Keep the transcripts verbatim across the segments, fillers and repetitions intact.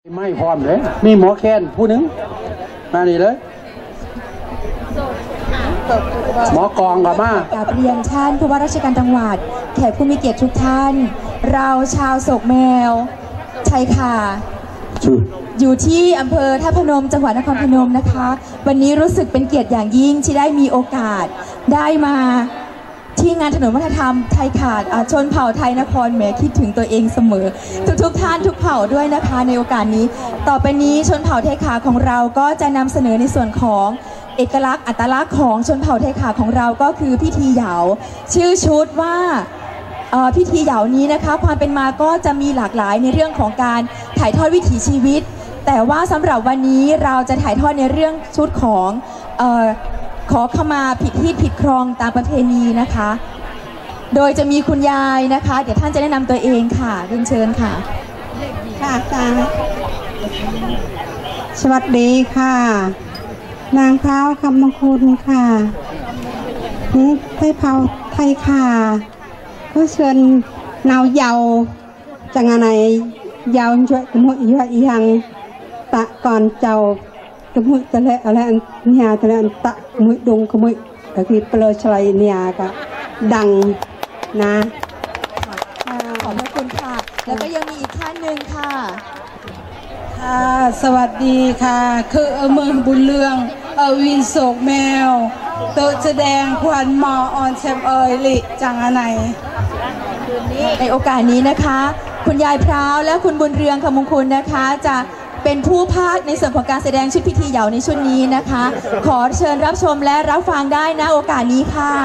ไม่พร้อมเลยมีหมอแคนผู้หนึ่งมานี่เลยหมอกองกับมากับเรียนท่านผู้ว่าราชการจังหวัดแขกผู้มีเกียรติทุกท่านเราชาวโศกแมวใช่ค่ะอยู่ที่อำเภอท่าพนมจังหวัดนครพนมนะคะวันนี้รู้สึกเป็นเกียรติอย่างยิ่งที่ได้มีโอกาสได้มาที่งานถนนวัฒนธรรมไทยขาดชนเผ่าไทยนครแหมคิดถึงตัวเองเสมอทุกทุกท่านทุกเผ่าด้วยนะคะในโอกาสนี้ต่อไปนี้ชนเผ่าไทยขาของเราก็จะนำเสนอในส่วนของเอกลักษณ์อัตลักษณ์ของชนเผ่าไทยขาของเราก็คือพิธีเหยาชื่อชุดว่าพิธีเหยานี้นะคะความเป็นมาก็จะมีหลากหลายในเรื่องของการถ่ายทอดวิถีชีวิตแต่ว่าสำหรับวันนี้เราจะถ่ายทอดในเรื่องชุดของขอขมาผิดที่ผิดครองตามประเพณีนะคะโดยจะมีคุณยายนะคะเดี๋ยวท่านจะแนะนำตัวเองค่ะเรียนเชิญค่ะค่ะค่ะสวัสดีค่ะนางเท้าคำมงคลค่ะนี่ไทยเผาไทยค่ะก็เชิญนาวเยาจังอะไรเยาช่วยมุ้ยช่วยยังตะก่อนเจ้าตะมุ้ยตะเละอะไรเนี่ยตะเละตะมุ้ยดงขมุ้ยก็คือเปลือยชายเนี่ยก็ดังนะขอบคุณค่ะแล้วก็ยังมีอีกท่านหนึ่งค่ะค่ะสวัสดีค่ะคือเมืองบุญเรืองเอวินโศกแมวโตแสดงควันมอออนแซมเอยลิจังอะไรในโอกาสนี้นะคะคุณยายพร้าวและคุณบุญเรืองคำมงคลนะคะจะเป็นผู้พากย์ในส่วนของการแสดงชุดพิธีเหยาในชุดนี้นะคะขอเชิญรับชมและรับฟังได้นะโอกาสนี้ค่ะ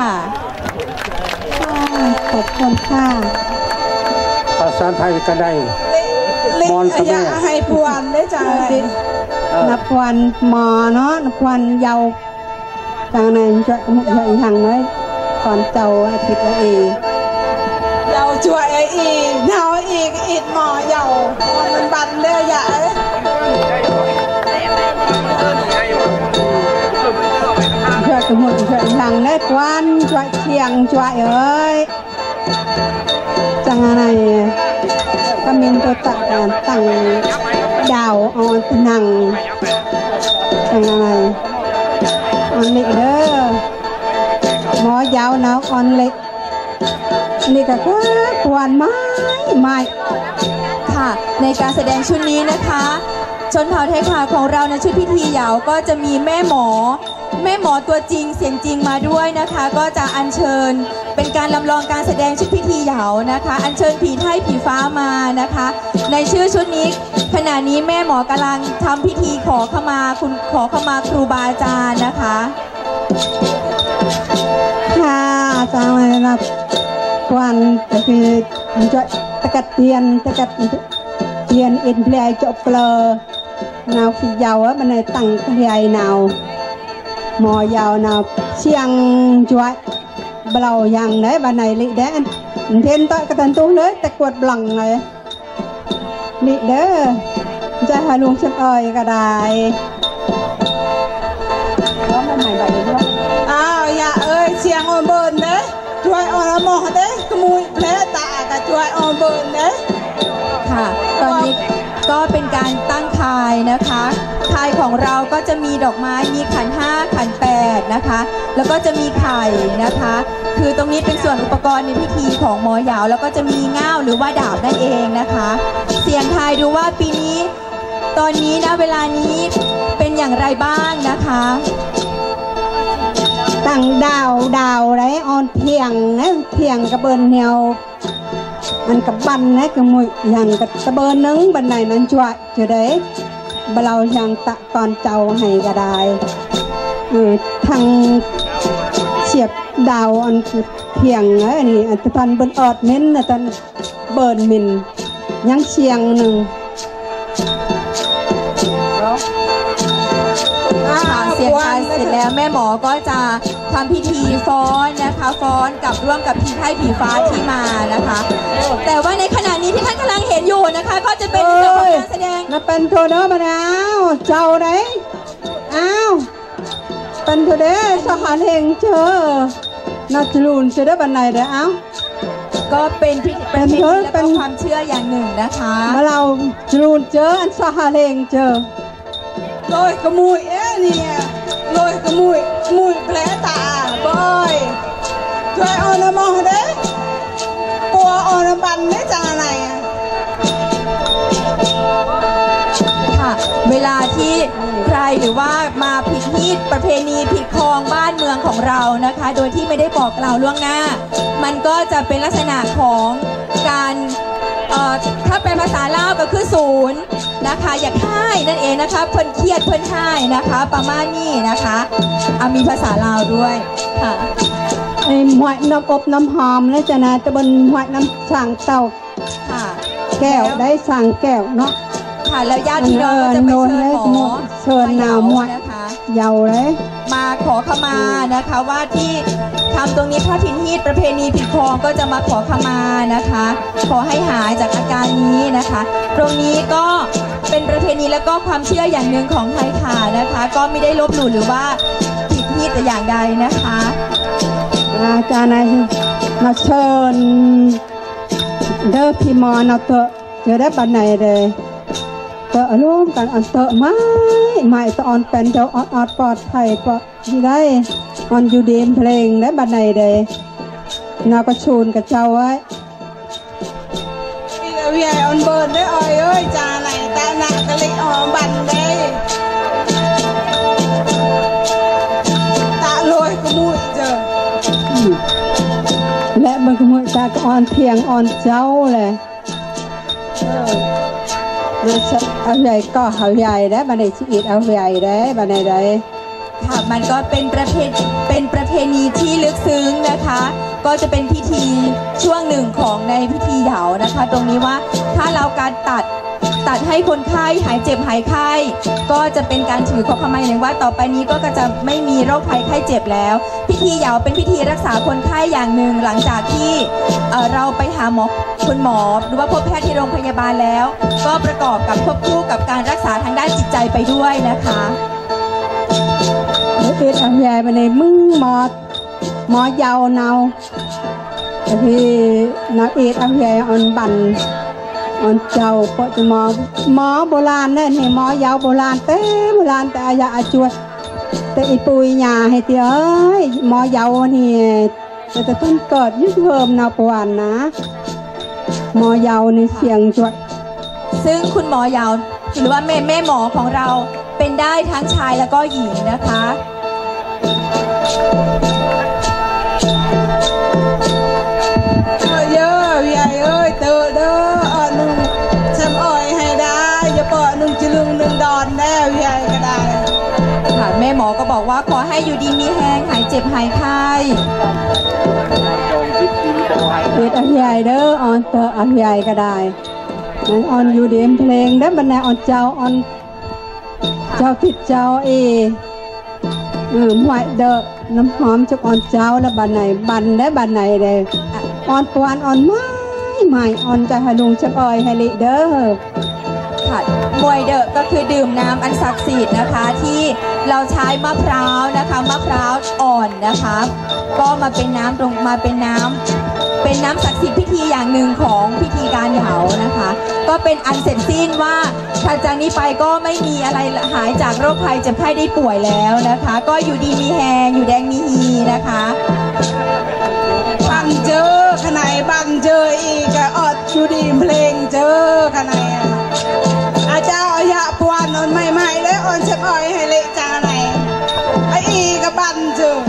ขอบคุณค่ะภาษาไทยก็ได้มอนอยากให้พวนได้จังอะไรนับวันมอเนาะนับวันเยาจังไหนจะมุกใหญ่หังเลยก่อนเจ้าอาทิตย์ละเอเยาช่วยไอ้อีเนาอีกอีดหมอเยามันบันเด้อใหญ่ช่วยกมุกช่วยหังได้ควันช่วยเชียงช่วยเอ้ยจังอะไรก็มีตัวตัดตั้งดาวออนนังจังอะไรออนเล็กเด้อหมอยาวหนาวออนเล็กนี่ก็คือควันไม้ไม้ค่ะในการแสดงชุดนี้นะคะชนเผ่าไทยขาของเราในชุดพิธีเหยาก็จะมีแม่หมอแม่หมอตัวจริงเสียงจริงมาด้วยนะคะก็จะอัญเชิญเป็นการลำลองการแสดงชุดพิธีเหยานะคะอัญเชิญผีไทยผีฟ้ามานะคะในชื่อชุดนี้ขณะนี้แม่หมอกำลังทำพิธีขอขมาคุณขอขมาครูบาอาจารย์นะคะค่ะอาจารย์นะวันก็คือจะตะกัดเทียนตะกัดเทียนอินเพลย์จบเปลอนาวขี้ยาวอ่ะมันในตั้งเพลย์นาวหมอยาวนาวเชียงจวดเบลาอย่างไหนบ้านไหนลิเด้อเทียนต่อยกระตันตู้เลยแต่กวดบลังเลยลิเด้อจะหาลุงเชฟเอ๋ยก็ได้แล้วมันไหนใบด้วยอ้าวอย่าเอ้ยเชียงออนเบิร์นเด้ช่วยออนหมอเด้ขมุยแผลตากับช่วยออนเบิร์นเด้ค่ะตอนนี้ก็เป็นการตั้งคายนะคะคายของเราก็จะมีดอกไม้มีขันห้าขันแปดนะคะแล้วก็จะมีไข่นะคะคือตรงนี้เป็นส่วนอุปกรณ์ในพิธีของหมอเหยาแล้วก็จะมีง่าวหรือว่าดาบนั่นเองนะคะเสี่ยงทายดูว่าปีนี้ตอนนี้นะเวลานี้เป็นอย่างไรบ้างนะคะตั้งดาวดาวไรออนเทียงนะเทียงกระเบินเนียวมันกับบันนะกระมุยอย่างกับกระเบินนึงบันไหนนั้นจ่วยจะได้เราอย่างตะตอนเจ้าให้ก็ได้ทางเสียบดาวอันเทียงไอ้นี่อันตอนเบิร์นออดเน้นนะตอนเบิร์นมินยังเชียงหนึ่งเสียงทายเสร็จแล้วแม่หมอก็จะทำพิธีฟ้อนนะคะฟ้อนกับร่วมกับผีไทยผีฟ้าที่มานะคะแต่ว่าในขณะนี้ที่ท่านกำลังเห็นอยู่นะคะก็จะเป็นเรื่องของการแสดงนะเป็นโทเดอร์มาแล้วเจ้าไหนอ้าวเป็นโทเดอร์สหารเฮงเจอนัดลูนเจอได้บันไหนเด้ออ้าวก็เป็นพิธีประเพณีและก็ความเชื่ออย่างหนึ่งนะคะมาเราจูนเจออันสหเลงเจอลอยกระมุยเอ๊ะเนี่ยลอยกระมุยมุยแผลตาบอยช่วยเอาน้ำมันเด้ปัวเอาน้ำบันได้จังอะไรอ่ะค่ะเวลาที่ใครหรือว่ามาผิดฮีตประเพณีผิดคลองบ้านเมืองของเรานะคะโดยที่ไม่ได้บอกกล่าวล่วงหน้ามันก็จะเป็นลักษณะของการเอ่อถ้าเป็นภาษาลาวก็คือศูนย์นะคะอยากให้นั่นเองนะคะเพิ่นเครียดเพิ่นให้นะคะประมาณนี้นะคะอ่ะมีภาษาลาวด้วยค่ะไอ้หวยน้ำอบน้ำหอมแล้วจะนะตะบนหวยน้ำสั่งเต่าค่ะแก้วได้สั่งแก้วเนาะค่ะแล้วญาติพี่น้องก็จะไปเชิญหมอเชิญนามหวยนะคะเยาเลยมาขอขมานะคะว่าที่ทำตรงนี้พระทินฮีตประเพณีผิดคลองก็จะมาขอขมานะคะ ขอให้หายจากอาการนี้นะคะ ตรงนี้ก็เป็นประเพณีและก็ความเชื่ออย่างหนึ่งของไทยค่ะนะคะ ก็ไม่ได้ลบหลู่หรือว่าผิดฮีตแต่อย่างใดนะคะอาจารย์นายมาเชิญเด้อพี่มอนาเตอะเจอได้บันไหนเลยเตอะร่วมกันอันเตอะไม่ไม่ตอนเป็นเจ้าออดออดปลอดภัยปลอดที่ได้ออนอยู่ดีมเพลงได้บันไหนเลยนาก็ชูนกับเจ้าไว้พี่เวียอันเบิร์นได้อ่อยเอ้ยจาไหนตาหนักกะลิอ๋อบันได้ตาลอยกระมุยเจอและมันก็มือตาก็อ่อนเพียงอ่อนเจ้าเลยเดี๋ยวเอาใหญ่ก็เอาใหญ่ได้บันไดชีอิดเอาใหญ่ได้บันไดได้ค่ะมันก็เป็นประเพณีเป็นประเพณีที่ลึกซึ้งนะคะ ก็จะเป็นพิธีช่วงหนึ่งของในพิธีเหยานะคะ ตรงนี้ว่าถ้าเราการตัดตัดให้คนไข้หายเจ็บหายไข้ก็จะเป็นการถือขอขมาอย่างว่าต่อไปนี้ก็จะไม่มีโรคภัยไข้เจ็บแล้ว พิธีเหยาเป็นพิธีรักษาคนไข้อย่างหนึ่งหลังจากที่เอ่อเราไปหาหมอคุณหมอหรือว่าพบแพทย์ที่โรงพยาบาลแล้ว ก็ประกอบกับควบคู่กับการรักษาทางด้านจิตใจไปด้วยนะคะเดี๋ยวเอ็ดเอาใหญ่บันไดมึงหมอหมอยาวเนาที่นักเอ็ดเอาใหญ่อ่อนบันอ่อนเจ้าเพราะจะหมอหมอโบราณนั่นนี่หมอยาวโบราณเต้โบราณแต่อายาอาจวยแต่อีปุยยาให้เตี้ยเอ้ยหมอยาวนี่แต่จะต้นเกิดยึดเพิ่มนาปวันนะหมอยาวในเสียงจวดซึ่งคุณหมอเหยาหรือว่าแม่แม่หมอของเราเป็นได้ทั้งชายแล้วก็หญิงนะคะเยอะใหญ่เอ้ยเตอเด้ออ่อนหนึ่งชำอ่อยให้ได้อย่าปล่อยหนึ่งจะลึงหนึ่งดอนแน่ใหญ่ก็ได้ค่ะแม่หมอก็บอกว่าขอให้อยู่ดีมีแห้งหายเจ็บหายไข้เอ็ดเอาใหญ่เด้ออ่อนเตอเอาใหญ่ก็ได้นั้นอ่อนอยู่เดมเพลงได้บันไดอ่อนเจ้าอ่อนเจ้าติดเจ้าเอเออหวยเด้อน้ำหอมจากอ่อนเจ้าแล้วบันไดบันได้บันไดเลยอ่อนปวนอ่อนไม้ไม้อ่อนจะให้ลุงชักอ้อยให้ลิเด้อค่ะมวยเดอะก็คือดื่มน้ำอันศักดิ์สิทธิ์นะคะที่เราใช้มะพร้าวนะคะมะพร้าวอ่อนนะคะ ก็มาเป็นน้ำตรงมาเป็นน้ำเป็นน้ำศักดิ์สิทธิ์พิธีอย่างหนึ่งของพิธีการเหยานะคะ ก็เป็นอันเสร็จสิ้นว่าถ้าจากนี้ไปก็ไม่มีอะไรหายจากโรคภัยเจ็บไข้ได้ป่วยแล้วนะคะ ก็อยู่ดีมีแฮงอยู่แดงมีฮีนะคะบันเจอขนายบันเจออีกก็อดชูดีเพลงเจอขนายอาเจ้าอายะปวนอ่อนใหม่ๆเลยอ่อนชำอ่อยให้เละจาไหนไออีก็บันเจอ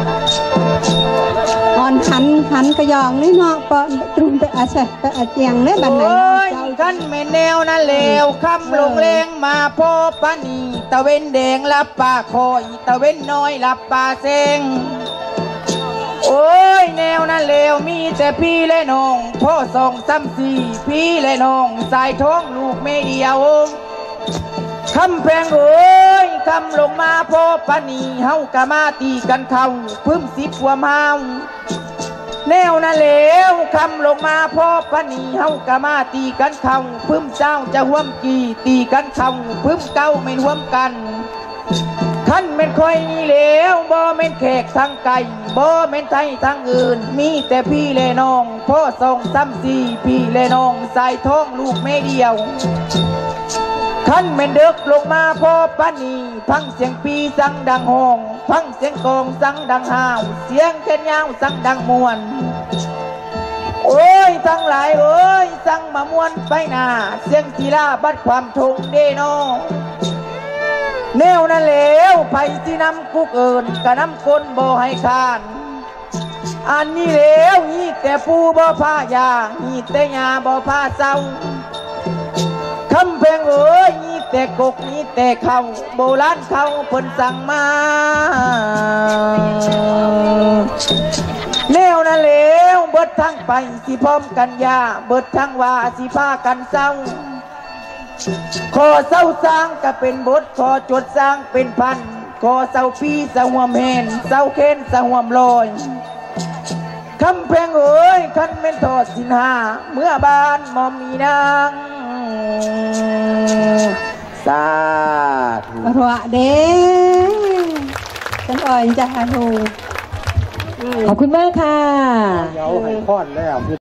อ่อนหันหันกระยองนี่เนาะปะตรุงไปอาเซไปอาเจียงเนี่ยบันไหนโอ้ยกันไม่แนวนั่นเลวคำลงเลงมาพอปานีตะเว้นแดงรับปากคอยตะเว้นน้อยรับปาเซงโอ้ยแนวนั่นเลวมีแต่พี่และน้องพ่อสองซ้ำสี่พี่และน้องสายท้องลูกไม่เดียวคำแพงเอ้ยคำลงมาพอปานีเฮากะมาตีกันเข้าพึ่มสิบหัวเมาแนวนั่นเลวคำลงมาพอปานีเฮากะมาตีกันเข้าพึ่มเจ้าจะห่วมกี่ตีกันเข้าพึ่มเก้าไม่ห่วมกันขั้นเป็นคอยนี่แล้วบ่เม่นแขกทางไก่บ่เม่นไทยทางอื่นมีแต่พี่เลน้องพ่อส่งซ้ำสี่พี่เลน้องสายท้องลูกแม่เดียวขั้นเป็นเดึกลงมาพ่อปานีฟังเสียงปีสังดังห้องฟังเสียงกองสังดังห้าวเสียงแค่นยาวสังดังมวนโอ้ยทั้งหลายเอ้ยสังมามวนไปหน้าเสียงกีฬาบัดความทงเดโนแนวนั่นแล้วไผที่นำกุกเอิญกะน้ำคนบ่ให้คานอันนี้แล้วนี่แต่ปูบ่ผ้ายานี่แต่ยาบ่ผ้าเศร้าคำเพลงเอ้ยนี่แต่กกนี่แต่เขาโบราณเขาเพิ่นสั่งมาแนวนั่นแล้วเบิดทั้งไปสิพร้อมกันยาเบิดทั้งว่าสิพากันเศร้าขอเศร้าสร้างก็เป็นบทขอจดสร้างเป็นพันขอเศร้าปีสห่วมเฮนเศร้าเค้นสห่วมลอยคำเพลงเอ้ยคันเม่นทอดสินหาเมื่อบานมอมมีนางสาธุรัวเด้ฉันอ่อยจะหาหูขอบคุณมากค่ะเดี๋ยวให้พอดแล้ว